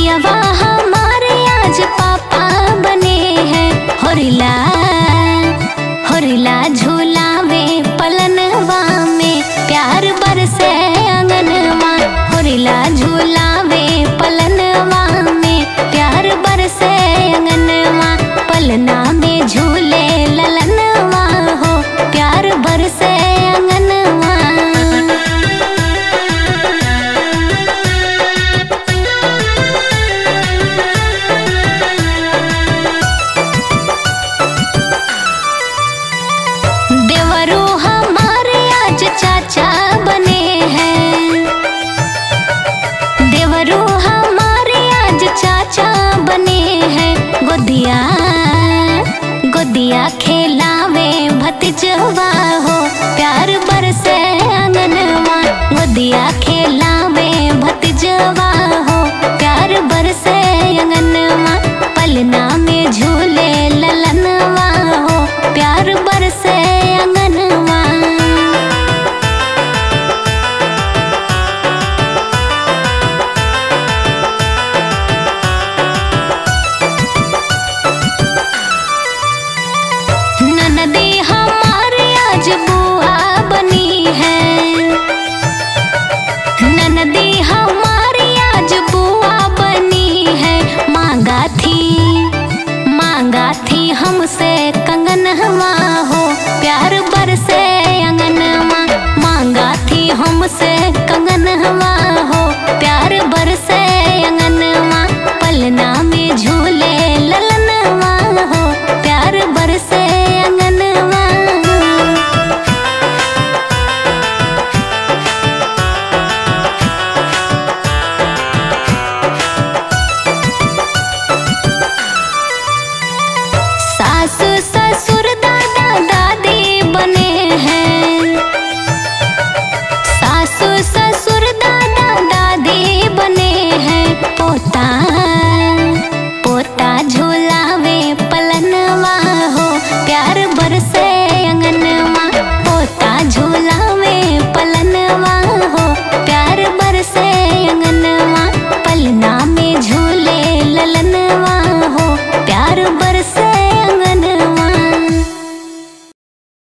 पियावा हमारे आज पापा बने हैं। होरिला होरिला झूलावे पलनवा में प्यार बरसे अंगनवा। होरिला झूलावे पलनवा में प्यार बरसे अंगनवा। पलना में झूले ललनवा हो प्यार बरसे अंगनवा। देवरू हमारे आज चाचा बने हैं। देवरू हमारे आज चाचा बने हैं। गोदिया गोदिया खेलावे भतीजवा हो